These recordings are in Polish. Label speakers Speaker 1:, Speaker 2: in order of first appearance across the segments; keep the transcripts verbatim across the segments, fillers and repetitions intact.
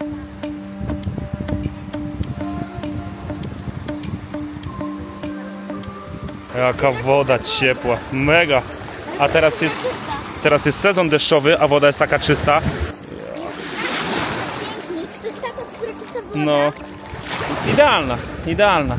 Speaker 1: Jaka woda ciepła, mega. A teraz jest, teraz jest sezon deszczowy, a woda jest taka czysta.
Speaker 2: To jest taka przezroczysta woda.
Speaker 1: No, jest idealna, idealna.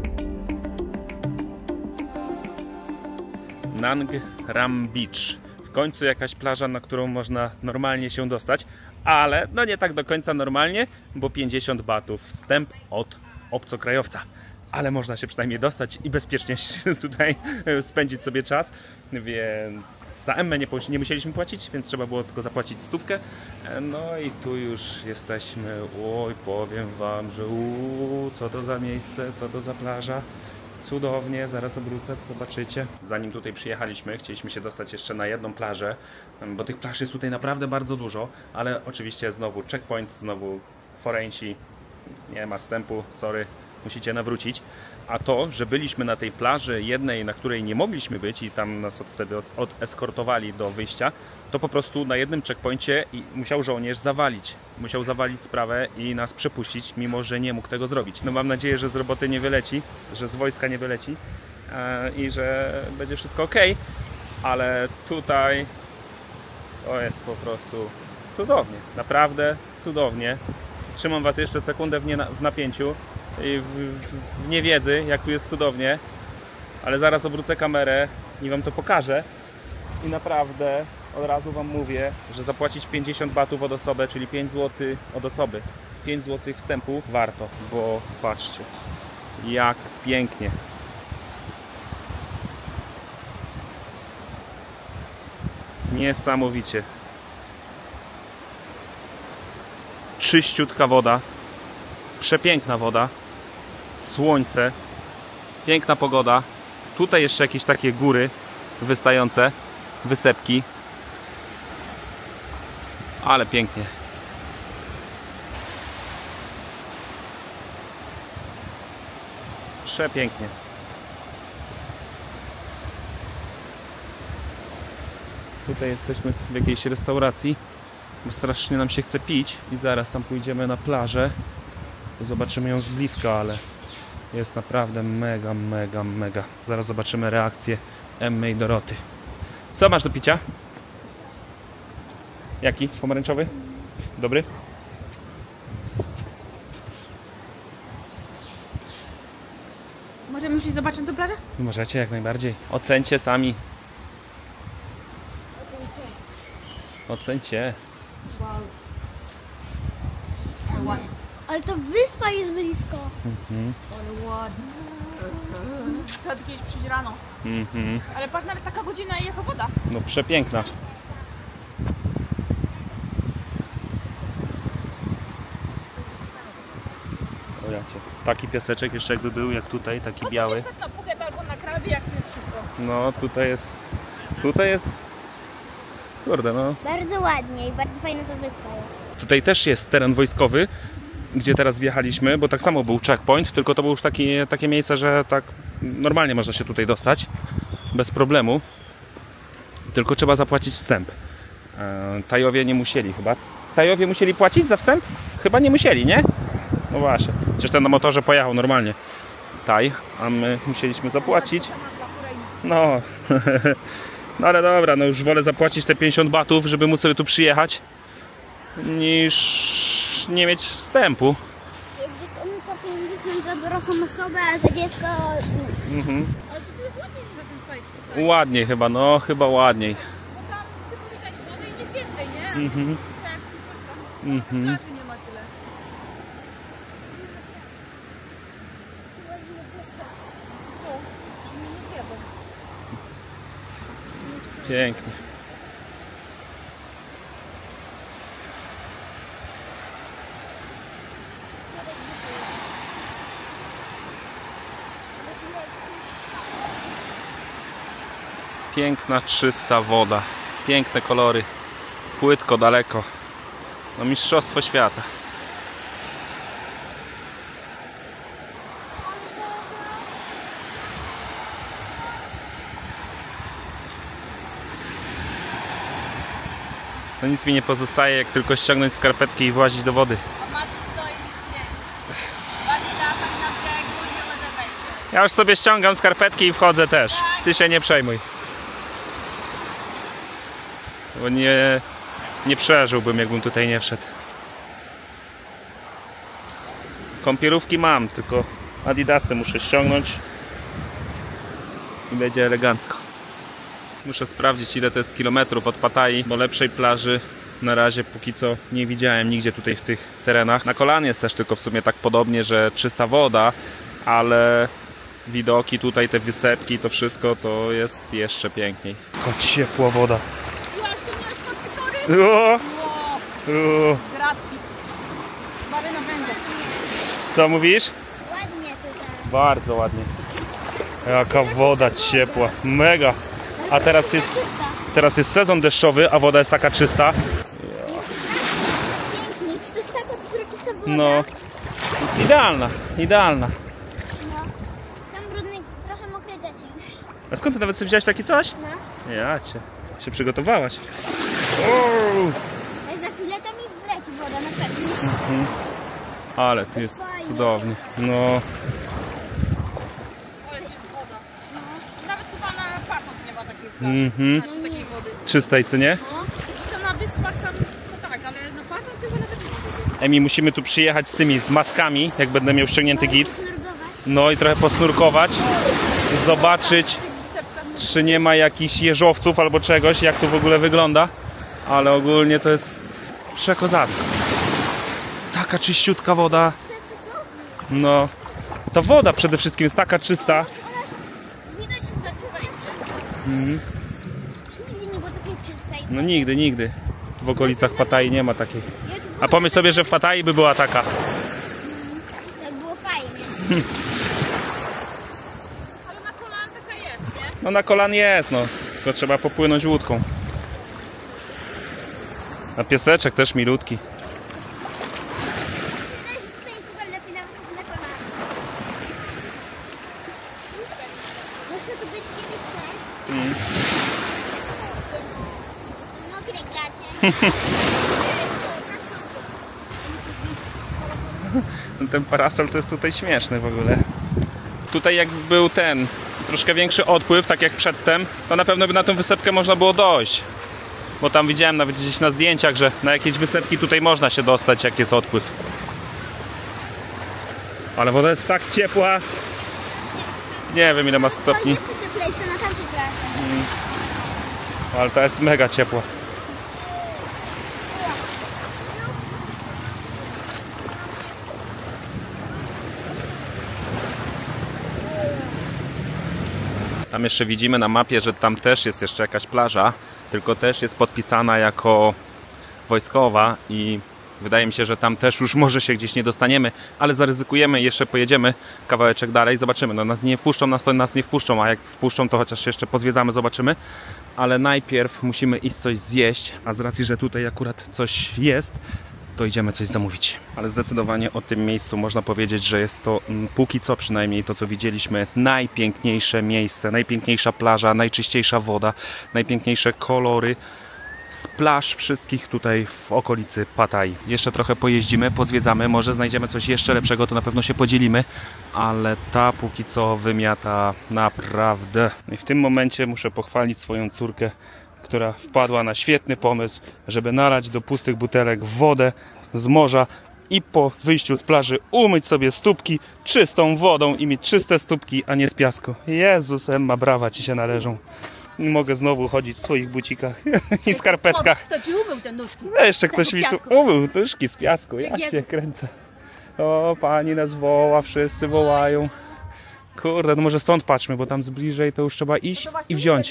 Speaker 1: Nang Ram Beach. W końcu jakaś plaża, na którą można normalnie się dostać, ale no nie tak do końca normalnie, bo pięćdziesiąt batów wstęp od obcokrajowca. Ale można się przynajmniej dostać i bezpiecznie tutaj spędzić sobie czas, więc za emmę nie, nie musieliśmy płacić, więc trzeba było tylko zapłacić stówkę. No i tu już jesteśmy. Oj, powiem wam, że uu, co to za miejsce, co to za plaża. Cudownie, zaraz obrócę, zobaczycie. Zanim tutaj przyjechaliśmy, chcieliśmy się dostać jeszcze na jedną plażę, bo tych plaż jest tutaj naprawdę bardzo dużo, ale oczywiście znowu checkpoint, znowu forenci, nie ma wstępu, sorry. Musicie nawrócić. A to, że byliśmy na tej plaży jednej, na której nie mogliśmy być i tam nas od, wtedy od, odeskortowali do wyjścia, to po prostu na jednym checkpoincie musiał żołnierz zawalić. Musiał zawalić sprawę i nas przepuścić, mimo że nie mógł tego zrobić. No mam nadzieję, że z roboty nie wyleci, że z wojska nie wyleci e, i że będzie wszystko ok, ale tutaj to jest po prostu cudownie. Naprawdę cudownie. Trzymam was jeszcze sekundę w, nie, w napięciu. I w, w, w niewiedzy, jak tu jest cudownie, ale zaraz obrócę kamerę i wam to pokażę i naprawdę od razu wam mówię, że zapłacić pięćdziesiąt batów od osoby, czyli pięć złotych od osoby, pięć złotych wstępu warto, bo patrzcie jak pięknie. Niesamowicie. Czyściutka woda, przepiękna woda. Słońce, piękna pogoda. Tutaj jeszcze jakieś takie góry wystające, wysepki. Ale pięknie. Przepięknie. Tutaj jesteśmy w jakiejś restauracji, bo strasznie nam się chce pić i zaraz tam pójdziemy na plażę. Zobaczymy ją z bliska, ale jest naprawdę mega, mega, mega. Zaraz zobaczymy reakcję Emmy i Doroty. Co masz do picia? Jaki? Pomarańczowy? Dobry?
Speaker 2: Możemy już iść zobaczyć tę plażę?
Speaker 1: Możecie, jak najbardziej. Ocencie sami.
Speaker 2: Ocencie.
Speaker 1: Ocencie.
Speaker 2: Wow. Ładnie. Ale to wyspa jest blisko.
Speaker 1: Mhm.
Speaker 2: Ale ładnie. Trzeba kiedyś przyjść rano.
Speaker 1: Mhm.
Speaker 2: Ale patrz, nawet taka godzina i jaka woda.
Speaker 1: No przepiękna. O jacie. Taki piaseczek jeszcze jakby był, jak tutaj, taki
Speaker 2: no,
Speaker 1: biały.
Speaker 2: Tak na Phuket albo na Krabi, jak to jest wszystko.
Speaker 1: No tutaj jest, tutaj jest, kurde no.
Speaker 2: Bardzo ładnie i bardzo fajna ta wyspa jest.
Speaker 1: Tutaj też jest teren wojskowy, gdzie teraz wjechaliśmy, bo tak samo był checkpoint, tylko to było już taki, takie miejsce, że tak normalnie można się tutaj dostać, bez problemu. Tylko trzeba zapłacić wstęp. E, Tajowie nie musieli chyba. Tajowie musieli płacić za wstęp? Chyba nie musieli, nie? No właśnie. Przecież ten na motorze pojechał normalnie. Taj, a my musieliśmy zapłacić. No. No ale dobra, no już wolę zapłacić te pięćdziesiąt batów, żeby móc sobie tu przyjechać, niż nie mieć wstępu.
Speaker 2: Jakby on to pięćdziesiąt za dorosłą osobę, a za dziecko...
Speaker 1: Mhm.
Speaker 2: Ale to jest ładniej niż na tym sajcie.
Speaker 1: Ładniej chyba, no chyba ładniej.
Speaker 2: Bo tam tylko widać wodę i nic więcej, nie?
Speaker 1: Mhm.
Speaker 2: Wstęp i coś tam.
Speaker 1: Mhm.
Speaker 2: Plaży nie ma tyle. Co? Nie, nie zjadę.
Speaker 1: Pięknie. Piękna, czysta woda. Piękne kolory. Płytko, daleko. No mistrzostwo świata. No nic mi nie pozostaje, jak tylko ściągnąć skarpetki i włazić do wody. Ja już sobie ściągam skarpetki i wchodzę też. Ty się nie przejmuj. Bo nie, nie przeżyłbym, jakbym tutaj nie wszedł. Kąpielówki mam, tylko adidasy muszę ściągnąć i będzie elegancko. Muszę sprawdzić, ile to jest kilometrów od Pattayyi, bo lepszej plaży na razie póki co nie widziałem nigdzie tutaj w tych terenach. Na Koh Lan jest też tylko w sumie tak podobnie, że czysta woda, ale widoki tutaj, te wysepki, to wszystko to jest jeszcze piękniej. Tylko ciepła woda. O! O!
Speaker 2: Gratki. Baryna będzie.
Speaker 1: Co mówisz?
Speaker 2: Ładnie tutaj.
Speaker 1: Bardzo ładnie. Jaka woda ciepła, mega. A teraz jest, teraz jest sezon deszczowy, a woda jest taka czysta.
Speaker 2: Pięknie, to jest taka przezroczysta woda.
Speaker 1: No, jest idealna, idealna.
Speaker 2: No. Tam brudny, trochę mokre gacie już.
Speaker 1: A skąd ty nawet sobie wziąłeś takie coś?
Speaker 2: No.
Speaker 1: Ja cię, się przygotowałaś. Uuu.
Speaker 2: Ale za chwilę tam i wleci woda na pewno.
Speaker 1: Mhm. Ale tu jest cudownie. No.
Speaker 3: Ale jest woda. No. Nawet chyba na Pattayyi nie ma takiej plaży.
Speaker 1: Mhm.
Speaker 3: Znaczy takiej wody.
Speaker 1: Czystej, co nie?
Speaker 3: No. Tam na wyspach tam, no tak, ale na Pattayyi chyba nawet nie ma wody.
Speaker 1: Emi, musimy tu przyjechać z tymi, z maskami, jak będę miał ściągnięty gips.
Speaker 2: Nurkować.
Speaker 1: No i trochę posnurkować. Zobaczyć, czy nie ma jakichś jeżowców albo czegoś, jak to w ogóle wygląda. Ale ogólnie to jest przekozacko. Taka czyściutka woda. No, ta woda przede wszystkim jest taka czysta.
Speaker 2: Widać, że to chyba jeszcze.
Speaker 1: Mhm.
Speaker 2: Już nigdy nie było takiej czystej.
Speaker 1: No nigdy, nigdy. W okolicach Pattayyi nie ma takiej. A pomyśl sobie, że w Pattayyi by była taka.
Speaker 2: To było fajnie.
Speaker 3: Ale na Koh Lan taka jest, nie?
Speaker 1: No na Koh Lan jest, no. Tylko trzeba popłynąć łódką. A pieseczek też milutki.
Speaker 2: Tutaj super lepiej nawet na kolana. Możesz tu być kiedy chcesz.
Speaker 1: Mm.
Speaker 2: Mokre gacie.
Speaker 1: Ten parasol to jest tutaj śmieszny w ogóle. Tutaj jak był ten troszkę większy odpływ, tak jak przedtem, to na pewno by na tą wysepkę można było dojść. Bo tam widziałem nawet gdzieś na zdjęciach, że na jakieś wysepki tutaj można się dostać, jak jest odpływ. Ale woda jest tak ciepła. Nie wiem, ile ma stopni.
Speaker 2: Tam jeszcze cieplejsze na tamtej plaży.
Speaker 1: Ale ta jest mega ciepła. Tam jeszcze widzimy na mapie, że tam też jest jeszcze jakaś plaża, tylko też jest podpisana jako wojskowa i wydaje mi się, że tam też już może się gdzieś nie dostaniemy, ale zaryzykujemy i jeszcze pojedziemy kawałeczek dalej, zobaczymy. No nas nie wpuszczą, nas to nas nie wpuszczą, a jak wpuszczą, to chociaż jeszcze pozwiedzamy, zobaczymy. Ale najpierw musimy iść coś zjeść, a z racji, że tutaj akurat coś jest, to idziemy coś zamówić. Ale zdecydowanie o tym miejscu można powiedzieć, że jest to póki co przynajmniej to, co widzieliśmy, najpiękniejsze miejsce, najpiękniejsza plaża, najczyściejsza woda, najpiękniejsze kolory z plaż wszystkich tutaj w okolicy Pattayyi. Jeszcze trochę pojeździmy, pozwiedzamy, może znajdziemy coś jeszcze lepszego, to na pewno się podzielimy, ale ta póki co wymiata naprawdę. I w tym momencie muszę pochwalić swoją córkę, która wpadła na świetny pomysł, żeby nalać do pustych butelek wodę z morza i po wyjściu z plaży umyć sobie stópki czystą wodą i mieć czyste stópki, a nie z piasku. Jezus, Emma, brawa ci się należą. Mogę znowu chodzić w swoich bucikach i skarpetkach.
Speaker 3: Kto ci umył te nóżki?
Speaker 1: A jeszcze ktoś mi tu umył nóżki z piasku. Ja
Speaker 3: Jezus.
Speaker 1: cię kręcę. O, pani nas woła, wszyscy wołają. Kurde, no może stąd patrzmy, bo tam z bliżej to już trzeba iść i wziąć.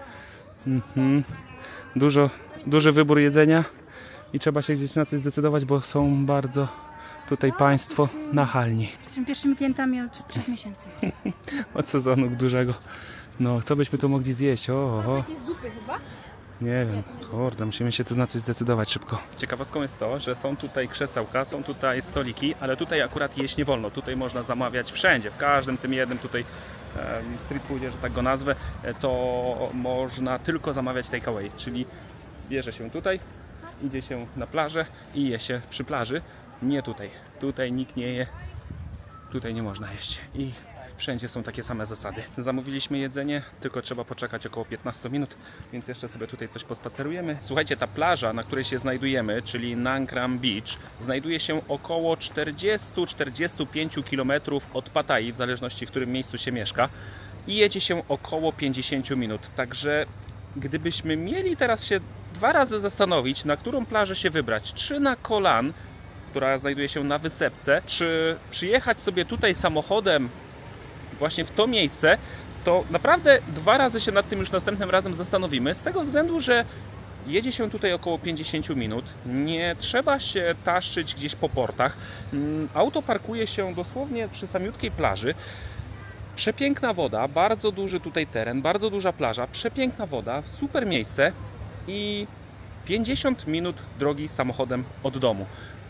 Speaker 1: Mhm. Dużo, duży wybór jedzenia i trzeba się gdzieś na coś zdecydować, bo są bardzo tutaj państwo nachalni.
Speaker 3: Jesteśmy pierwszymi klientami od trzech miesięcy.
Speaker 1: Od sezonu dużego. No, co byśmy tu mogli zjeść? O, o.
Speaker 3: Jakieś zupy chyba?
Speaker 1: Nie wiem, kurde, musimy się tu na coś zdecydować szybko. Ciekawostką jest to, że są tutaj krzesełka, są tutaj stoliki, ale tutaj akurat jeść nie wolno. Tutaj można zamawiać wszędzie, w każdym tym jednym tutaj street foodzie, że tak go nazwę, to można tylko zamawiać takeaway, czyli bierze się tutaj, idzie się na plażę i je się przy plaży, nie tutaj. Tutaj nikt nie je, tutaj nie można jeść. I Wszędzie są takie same zasady. Zamówiliśmy jedzenie, tylko trzeba poczekać około piętnaście minut, więc jeszcze sobie tutaj coś pospacerujemy. Słuchajcie, ta plaża, na której się znajdujemy, czyli Nang Ram Beach, znajduje się około czterdzieści do czterdziestu pięciu kilometrów od Pattayyi, w zależności w którym miejscu się mieszka, i jedzie się około pięćdziesiąt minut. Także gdybyśmy mieli teraz się dwa razy zastanowić, na którą plażę się wybrać, czy na Koh Lan, która znajduje się na wysepce, czy przyjechać sobie tutaj samochodem właśnie w to miejsce, to naprawdę dwa razy się nad tym już następnym razem zastanowimy, z tego względu, że jedzie się tutaj około pięćdziesiąt minut, nie trzeba się taszczyć gdzieś po portach, auto parkuje się dosłownie przy samiutkiej plaży. Przepiękna woda, bardzo duży tutaj teren, bardzo duża plaża, przepiękna woda, super miejsce i pięćdziesiąt minut drogi samochodem od domu.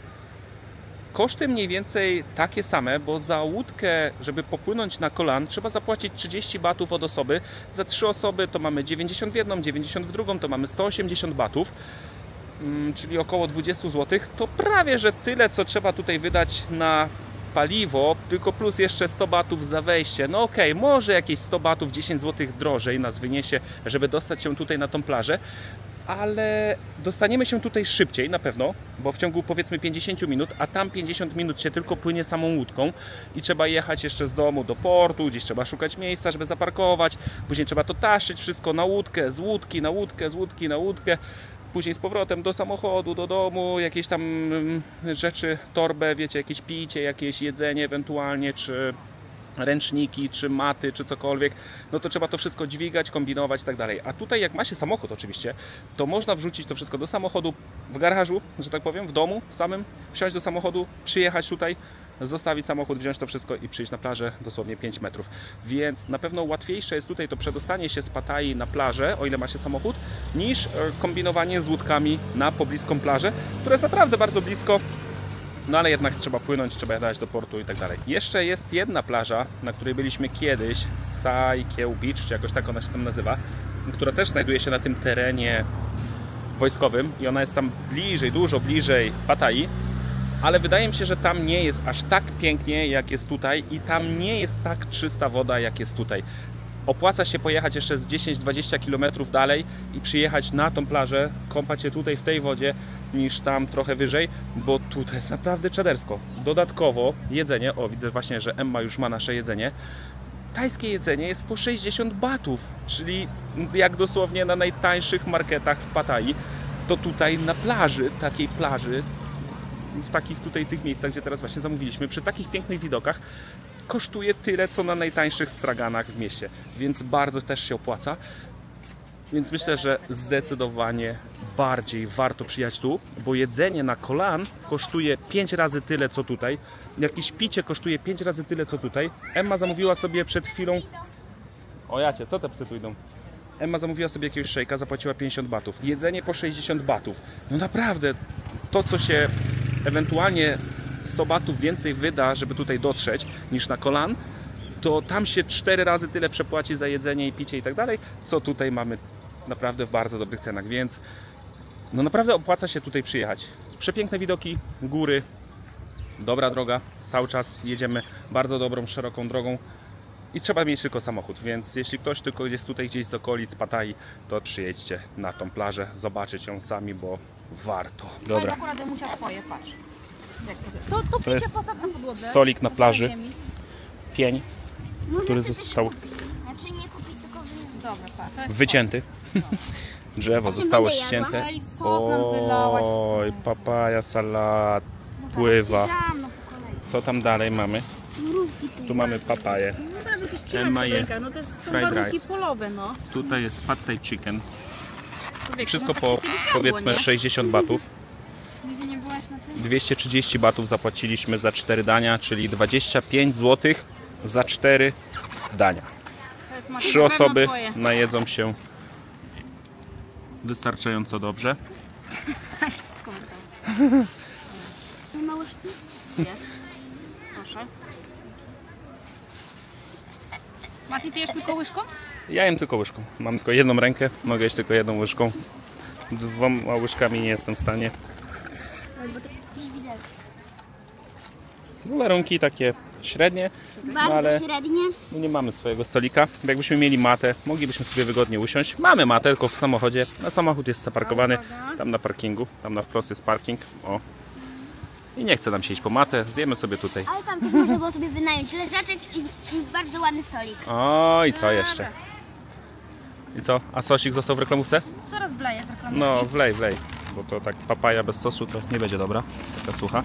Speaker 1: Koszty mniej więcej takie same, bo za łódkę, żeby popłynąć na Koh Lan, trzeba zapłacić trzydzieści batów od osoby. Za trzy osoby to mamy dziewięćdziesiąt w jedną, dziewięćdziesiąt w drugą, to mamy sto osiemdziesiąt batów, czyli około dwadzieścia złotych. To prawie że tyle, co trzeba tutaj wydać na paliwo, tylko plus jeszcze sto batów za wejście. No okej, okay, może jakieś sto batów, dziesięć złotych drożej nas wyniesie, żeby dostać się tutaj na tą plażę, ale dostaniemy się tutaj szybciej na pewno, bo w ciągu powiedzmy pięćdziesiąt minut, a tam pięćdziesiąt minut się tylko płynie samą łódką i trzeba jechać jeszcze z domu do portu, gdzieś trzeba szukać miejsca, żeby zaparkować, później trzeba to taszyć wszystko na łódkę, z łódki na łódkę, z łódki na łódkę, później z powrotem do samochodu, do domu, jakieś tam rzeczy, torbę, wiecie, jakieś picie, jakieś jedzenie ewentualnie, czy ręczniki, czy maty, czy cokolwiek, no to trzeba to wszystko dźwigać, kombinować i tak dalej. A tutaj jak ma się samochód oczywiście, to można wrzucić to wszystko do samochodu w garażu, że tak powiem, w domu samym, wsiąść do samochodu, przyjechać tutaj, zostawić samochód, wziąć to wszystko i przyjść na plażę dosłownie pięć metrów. Więc na pewno łatwiejsze jest tutaj to przedostanie się z Pattayyi na plażę, o ile ma się samochód, niż kombinowanie z łódkami na pobliską plażę, która jest naprawdę bardzo blisko. No ale jednak trzeba płynąć, trzeba jechać do portu i tak dalej. Jeszcze jest jedna plaża, na której byliśmy kiedyś, Sai Keo Beach, czy jakoś tak ona się tam nazywa, która też znajduje się na tym terenie wojskowym i ona jest tam bliżej, dużo bliżej Pattayyi, ale wydaje mi się, że tam nie jest aż tak pięknie jak jest tutaj i tam nie jest tak czysta woda jak jest tutaj. Opłaca się pojechać jeszcze z dziesięć do dwudziestu kilometrów dalej i przyjechać na tą plażę, kąpać się tutaj w tej wodzie, niż tam trochę wyżej, bo tutaj jest naprawdę czadersko. Dodatkowo jedzenie, o widzę właśnie, że Emma już ma nasze jedzenie, tajskie jedzenie jest po sześćdziesiąt batów, czyli jak dosłownie na najtańszych marketach w Pattayyi, to tutaj na plaży, takiej plaży, w takich tutaj tych miejscach, gdzie teraz właśnie zamówiliśmy, przy takich pięknych widokach, kosztuje tyle, co na najtańszych straganach w mieście, więc bardzo też się opłaca. Więc myślę, że zdecydowanie bardziej warto przyjechać tu, bo jedzenie na Koh Lan kosztuje pięć razy tyle, co tutaj. Jakieś picie kosztuje pięć razy tyle, co tutaj. Emma zamówiła sobie przed chwilą... O jacie, co te psy tu idą? Emma zamówiła sobie jakiegoś szejka, zapłaciła pięćdziesiąt batów. Jedzenie po sześćdziesiąt batów. No naprawdę, to co się ewentualnie sto batów więcej wyda, żeby tutaj dotrzeć, niż na Koh Lan, to tam się cztery razy tyle przepłaci za jedzenie i picie i tak dalej, co tutaj mamy naprawdę w bardzo dobrych cenach, więc no naprawdę opłaca się tutaj przyjechać. Przepiękne widoki, góry, dobra droga, cały czas jedziemy bardzo dobrą, szeroką drogą i trzeba mieć tylko samochód, więc jeśli ktoś tylko jest tutaj gdzieś z okolic Pattayyi, to przyjedźcie na tą plażę, zobaczyć ją sami, bo warto. Dobra.
Speaker 3: Akurat musiał swoje, patrz. To, to,
Speaker 1: To jest
Speaker 3: postaw na podłodze.
Speaker 1: stolik na plaży, pień, który został
Speaker 2: Znaczy nie kupić, tylko wyjąć.
Speaker 3: Dobra, patrz. To jest
Speaker 1: wycięty. Drzewo zostało
Speaker 2: będę jadła?
Speaker 1: ścięte.
Speaker 3: Ej, sos nam wylałaś.
Speaker 1: Oj, papaja, salat, pływa.
Speaker 2: Dam, no po kolei.
Speaker 1: Co tam dalej mamy?
Speaker 2: Mrówki tu.
Speaker 1: Tu mamy papaję.
Speaker 3: No prawie coś trzymać
Speaker 1: Emma
Speaker 3: w
Speaker 1: je
Speaker 3: rękach. No to jest, są
Speaker 1: fried
Speaker 3: warunki
Speaker 1: rice.
Speaker 3: polowe, no.
Speaker 1: Tutaj jest pad thai chicken.
Speaker 3: Człowieku,
Speaker 1: Wszystko
Speaker 3: no tak
Speaker 1: po
Speaker 3: się kiedyś jadło,
Speaker 1: powiedzmy
Speaker 3: nie?
Speaker 1: sześćdziesiąt batów.
Speaker 3: Nigdy nie byłaś na tym?
Speaker 1: dwieście trzydzieści batów zapłaciliśmy za cztery dania, czyli dwadzieścia pięć złotych za cztery dania.
Speaker 3: To jest Mati,
Speaker 1: Trzy
Speaker 3: na pewno
Speaker 1: osoby
Speaker 3: twoje.
Speaker 1: najedzą się wystarczająco dobrze.
Speaker 3: Aś wszystko wydało.
Speaker 2: Nie ma łyżki?
Speaker 3: Jest. Proszę. Mati, ty jesz tylko łyżką?
Speaker 1: Ja jem tylko łyżką. Mam tylko jedną rękę, mogę jeść tylko jedną łyżką. Dwoma łyżkami nie jestem w stanie.
Speaker 2: Albo to nie widać.
Speaker 1: Warunki takie średnie,
Speaker 2: Bardzo
Speaker 1: no ale
Speaker 2: średnie.
Speaker 1: no nie mamy swojego stolika. Jakbyśmy mieli matę, moglibyśmy sobie wygodnie usiąść. Mamy matę, tylko w samochodzie. A samochód jest zaparkowany tam na parkingu. Tam na wprost jest parking. O. I nie chce nam się iść po matę. Zjemy sobie tutaj.
Speaker 2: Ale tam też można było sobie wynająć leżaczek i, i bardzo ładny stolik.
Speaker 1: O, i co jeszcze? I co? A sosik został w reklamówce?
Speaker 3: Zaraz wleję z reklamówki.
Speaker 1: No, wlej, wlej. Bo to tak papaja bez sosu to nie będzie dobra. Taka sucha.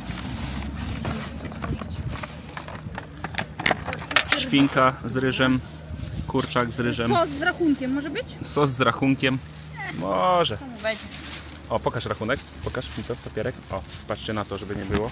Speaker 1: Świnka z ryżem. Kurczak z ryżem.
Speaker 3: Sos z rachunkiem może być?
Speaker 1: Sos z rachunkiem. Może.
Speaker 3: Co mu będzie?
Speaker 1: O, pokaż rachunek. Pokaż mi to, papierek. O, patrzcie na to, żeby nie było.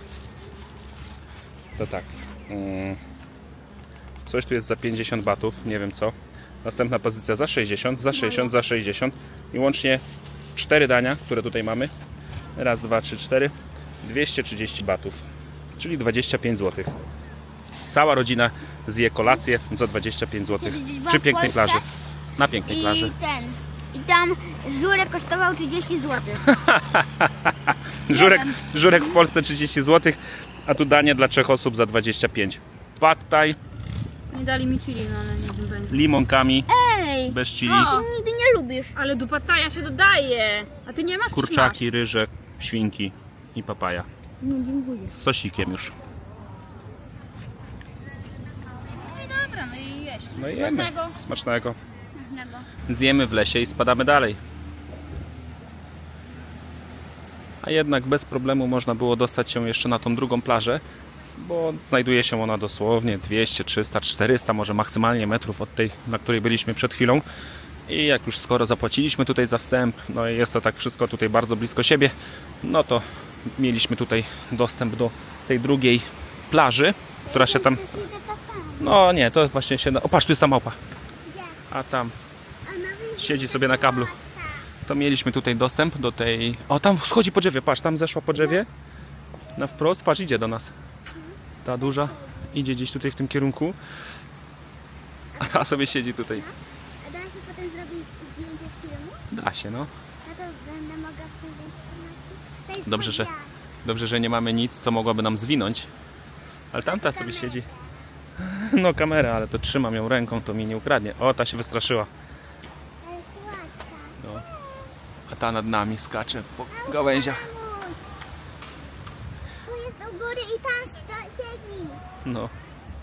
Speaker 1: To tak. Mm. Coś tu jest za pięćdziesiąt batów, nie wiem co. Następna pozycja za sześćdziesiąt, za sześćdziesiąt, za sześćdziesiąt. I łącznie cztery dania, które tutaj mamy. Raz, dwa, trzy, cztery. dwieście trzydzieści batów. Czyli dwadzieścia pięć złotych. Cała rodzina zje kolację za dwadzieścia pięć złotych.
Speaker 2: Kiedyś była
Speaker 1: Przy
Speaker 2: w
Speaker 1: pięknej
Speaker 2: Polsce
Speaker 1: plaży. Na pięknej
Speaker 2: I
Speaker 1: plaży.
Speaker 2: ten. I tam żurek kosztował trzydzieści złotych.
Speaker 1: Żurek, żurek w Polsce trzydzieści złotych, a tu danie dla trzech osób za dwadzieścia pięć. Pad thai,
Speaker 3: Nie dali mi chili, no ale nie wiem będzie.
Speaker 1: limonkami,
Speaker 2: Ej,
Speaker 1: bez chili,
Speaker 3: O,
Speaker 2: ty nigdy nie lubisz.
Speaker 3: ale do pataja się dodaje. A ty nie masz?
Speaker 1: kurczaki, ryże, świnki i papaja.
Speaker 2: No dziękuję.
Speaker 1: Z sosikiem już.
Speaker 3: No i dobra, no i jeść.
Speaker 1: No i jemy.
Speaker 3: Smacznego.
Speaker 1: Smacznego.
Speaker 2: Smacznego.
Speaker 1: Zjemy w lesie i spadamy dalej. A jednak bez problemu można było dostać się jeszcze na tą drugą plażę, bo znajduje się ona dosłownie dwieście, trzysta, czterysta, może maksymalnie metrów od tej, na której byliśmy przed chwilą. I jak już skoro zapłaciliśmy tutaj za wstęp, no i jest to tak wszystko tutaj bardzo blisko siebie, no to mieliśmy tutaj dostęp do tej drugiej plaży, która się tam...
Speaker 2: To jest jedna ta sama.
Speaker 1: No nie, to właśnie się... O, patrz, tu jest ta małpa.
Speaker 2: Gdzie?
Speaker 1: A tam
Speaker 2: A na wyjściu
Speaker 1: siedzi sobie na kablu.
Speaker 2: tak.
Speaker 1: To mieliśmy tutaj dostęp do tej... O, tam schodzi po drzewie, patrz, tam zeszła po drzewie. Na wprost, patrz, idzie do nas. Ta duża idzie gdzieś tutaj w tym kierunku. A ta sobie siedzi tutaj.
Speaker 2: A da się potem zrobić zdjęcie z filmu?
Speaker 1: Da się, no.
Speaker 2: No to będę mogła powiedzieć. To jest
Speaker 1: Dobrze, że,
Speaker 2: słodziak.
Speaker 1: dobrze, że nie mamy nic, co mogłaby nam zwinąć. Ale tamta sobie siedzi. No kamera, ale to trzymam ją ręką, to mi nie ukradnie. O, ta się wystraszyła.
Speaker 2: To jest słodka.
Speaker 1: No. A ta nad nami skacze po gałęziach.
Speaker 2: Mamuś. Tu jest u góry i tam sto- siedzi.
Speaker 1: No.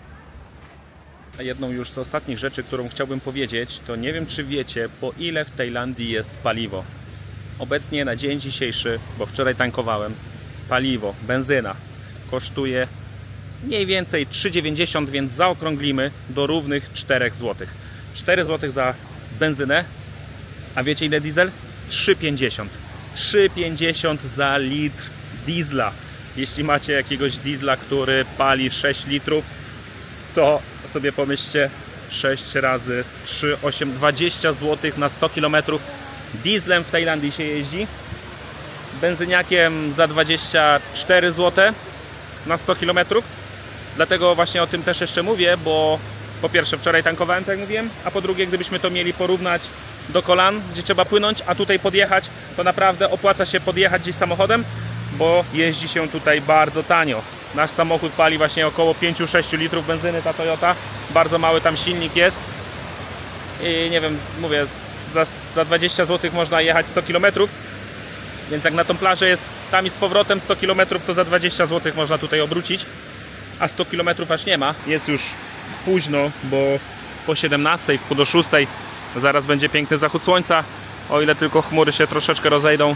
Speaker 1: A jedną już z ostatnich rzeczy, którą chciałbym powiedzieć, to nie wiem, czy wiecie, po ile w Tajlandii jest paliwo. Obecnie na dzień dzisiejszy, bo wczoraj tankowałem, paliwo, benzyna kosztuje mniej więcej trzy dziewięćdziesiąt, więc zaokrąglimy do równych czterech złotych. cztery złote za benzynę, a wiecie ile diesel? trzy pięćdziesiąt. trzy pięćdziesiąt za litr diesla. Jeśli macie jakiegoś diesla, który pali sześć litrów, to sobie pomyślcie, sześć razy trzy, osiem, dwadzieścia złotych na sto kilometrów. Dieslem w Tajlandii się jeździ, benzyniakiem za dwadzieścia cztery złote na sto kilometrów. Dlatego właśnie o tym też jeszcze mówię, bo po pierwsze wczoraj tankowałem, tak jak mówiłem, a po drugie gdybyśmy to mieli porównać do kolan, gdzie trzeba płynąć, a tutaj podjechać, to naprawdę opłaca się podjechać gdzieś samochodem, bo jeździ się tutaj bardzo tanio. Nasz samochód pali właśnie około pięć do sześciu litrów benzyny, ta Toyota. Bardzo mały tam silnik jest. I nie wiem, mówię, za, za dwadzieścia złotych można jechać sto kilometrów. Więc jak na tą plażę jest tam i z powrotem sto kilometrów, to za dwadzieścia złotych można tutaj obrócić. A sto kilometrów aż nie ma. Jest już późno, bo po siedemnastej, w pół do szóstej zaraz będzie piękny zachód słońca. O ile tylko chmury się troszeczkę rozejdą.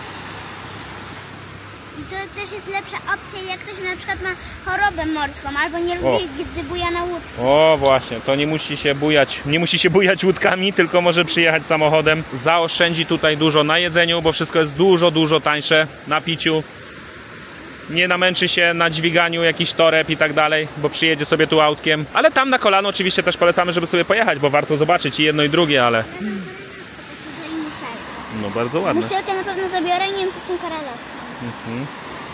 Speaker 2: I to też jest lepsza opcja, jak ktoś na przykład ma chorobę morską albo nie
Speaker 1: O.
Speaker 2: lubi, gdy buja na łódce.
Speaker 1: O właśnie, to nie musi się bujać, nie musi się bujać łódkami, tylko może przyjechać samochodem. Zaoszczędzi tutaj dużo na jedzeniu, bo wszystko jest dużo, dużo tańsze, na piciu. Nie namęczy się na dźwiganiu jakichś toreb i tak dalej, bo przyjedzie sobie tu autkiem. Ale tam na kolano oczywiście też polecamy, żeby sobie pojechać, bo warto zobaczyć i jedno i drugie, ale... No bardzo ładne.
Speaker 2: Muszelkę na pewno zabiorę, nie wiem co z tym koralowcem.
Speaker 1: Mhm.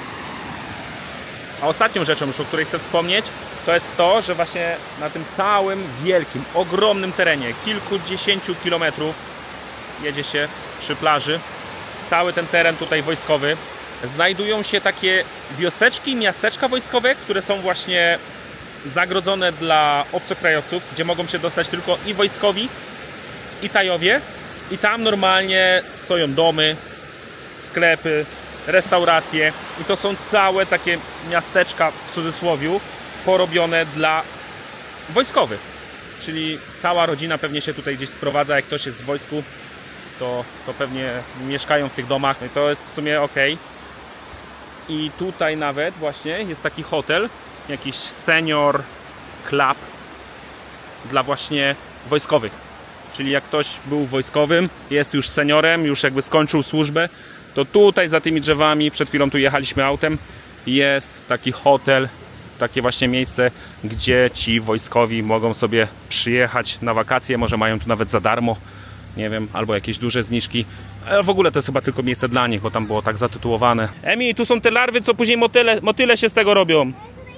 Speaker 1: A ostatnią rzeczą już, o której chcę wspomnieć, to jest to, że właśnie na tym całym wielkim, ogromnym terenie, kilkudziesięciu kilometrów jedzie się przy plaży. Cały ten teren tutaj wojskowy znajdują się takie wioseczki, miasteczka wojskowe, które są właśnie zagrodzone dla obcokrajowców, gdzie mogą się dostać tylko i wojskowi, i Tajowie. I tam normalnie stoją domy, sklepy, restauracje. I to są całe takie miasteczka, w cudzysłowiu, porobione dla wojskowych. Czyli cała rodzina pewnie się tutaj gdzieś sprowadza. Jak ktoś jest w wojsku, to, to pewnie mieszkają w tych domach. No i to jest w sumie ok. I tutaj nawet właśnie jest taki hotel, jakiś senior club dla właśnie wojskowych. Czyli jak ktoś był wojskowym, jest już seniorem, już jakby skończył służbę, to tutaj za tymi drzewami, przed chwilą tu jechaliśmy autem, jest taki hotel, takie właśnie miejsce, gdzie ci wojskowi mogą sobie przyjechać na wakacje, może mają tu nawet za darmo, nie wiem, albo jakieś duże zniżki. Ale w ogóle to jest chyba tylko miejsce dla nich, bo tam było tak zatytułowane. Emi, tu są te larwy, co później motyle, motyle się z tego robią.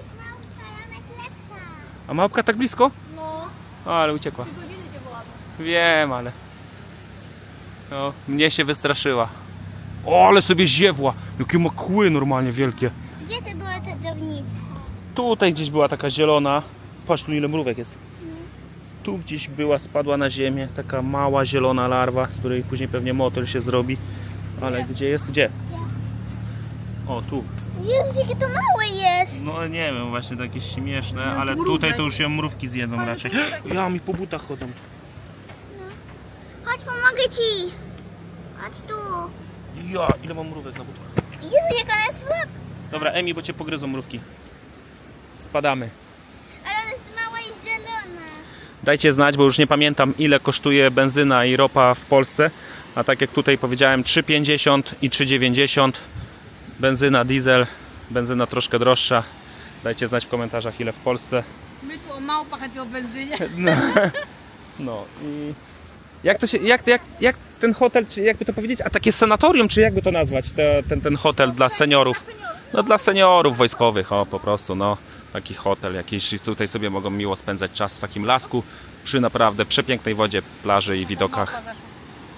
Speaker 1: A małpka tak blisko?
Speaker 3: No.
Speaker 1: O, ale uciekła.
Speaker 3: trzy godziny cię wołamy.
Speaker 1: Wiem, ale... No, mnie się wystraszyła. O, ale sobie ziewła. Jakie ma kły normalnie wielkie.
Speaker 2: Gdzie te były te dżownice?
Speaker 1: Tutaj gdzieś była taka zielona. Patrz, tu ile mrówek jest. Tu gdzieś była, spadła na ziemię. Taka mała zielona larwa, z której później pewnie motyl się zrobi. Ale gdzie jest? Gdzie? O, tu.
Speaker 2: Jezus, jakie to małe jest!
Speaker 1: No nie wiem, właśnie takie śmieszne,
Speaker 3: No,
Speaker 1: ale
Speaker 3: mrówek.
Speaker 1: tutaj to już ją mrówki zjedzą raczej. Ja, mi po butach chodzą.
Speaker 2: Chodź, pomogę ci! Chodź tu!
Speaker 1: Ja, ile mam mrówek na butach.
Speaker 2: Jezu, jak ona jest słaba!
Speaker 1: Dobra, Emi, bo cię pogryzą mrówki. Spadamy.
Speaker 2: Ale ona jest mała i zielona.
Speaker 1: Dajcie znać, bo już nie pamiętam, ile kosztuje benzyna i ropa w Polsce. A tak jak tutaj powiedziałem, trzy pięćdziesiąt i trzy dziewięćdziesiąt. Benzyna, diesel, benzyna troszkę droższa. Dajcie znać w komentarzach, ile w Polsce.
Speaker 3: My tu o małpach, a ty o benzynie.
Speaker 1: No, no i jak to się, jak, jak, jak ten hotel, czy jakby to powiedzieć, a takie sanatorium, czy jakby to nazwać, te, ten, ten hotel dla seniorów? No dla seniorów wojskowych, o po prostu, no. Taki hotel jakiś, tutaj sobie mogą miło spędzać czas w takim lasku, przy naprawdę przepięknej wodzie, plaży i widokach.
Speaker 3: Małpa zaszła.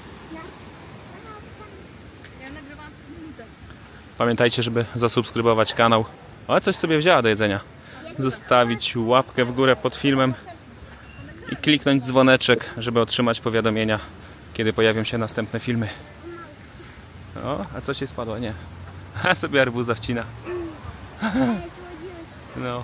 Speaker 3: Ja nagrywam minutę.
Speaker 1: Pamiętajcie, żeby zasubskrybować kanał. Ale coś sobie wzięła do jedzenia. Zostawić łapkę w górę pod filmem i kliknąć dzwoneczek, żeby otrzymać powiadomienia, kiedy pojawią się następne filmy. O, a co się spadło? Nie. A sobie arbuza wcina. No.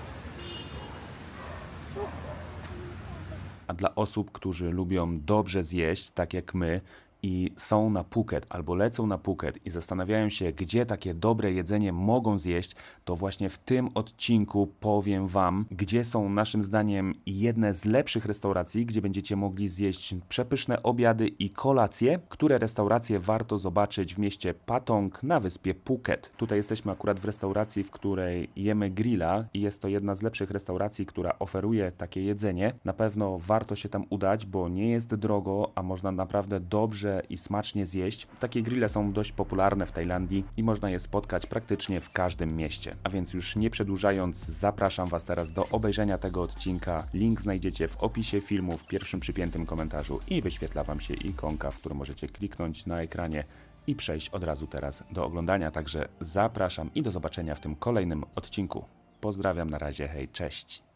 Speaker 1: A dla osób, którzy lubią dobrze zjeść, tak jak my, i są na Phuket albo lecą na Phuket i zastanawiają się, gdzie takie dobre jedzenie mogą zjeść, to właśnie w tym odcinku powiem Wam, gdzie są naszym zdaniem jedne z lepszych restauracji, gdzie będziecie mogli zjeść przepyszne obiady i kolacje, które restauracje warto zobaczyć w mieście Patong na wyspie Phuket. Tutaj jesteśmy akurat w restauracji, w której jemy grilla i jest to jedna z lepszych restauracji, która oferuje takie jedzenie. Na pewno warto się tam udać, bo nie jest drogo, a można naprawdę dobrze i smacznie zjeść. Takie grille są dość popularne w Tajlandii i można je spotkać praktycznie w każdym mieście. A więc już nie przedłużając, zapraszam Was teraz do obejrzenia tego odcinka. Link znajdziecie w opisie filmu, w pierwszym przypiętym komentarzu i wyświetla Wam się ikonka, w którą możecie kliknąć na ekranie i przejść od razu teraz do oglądania. Także zapraszam i do zobaczenia w tym kolejnym odcinku. Pozdrawiam, na razie, hej, cześć!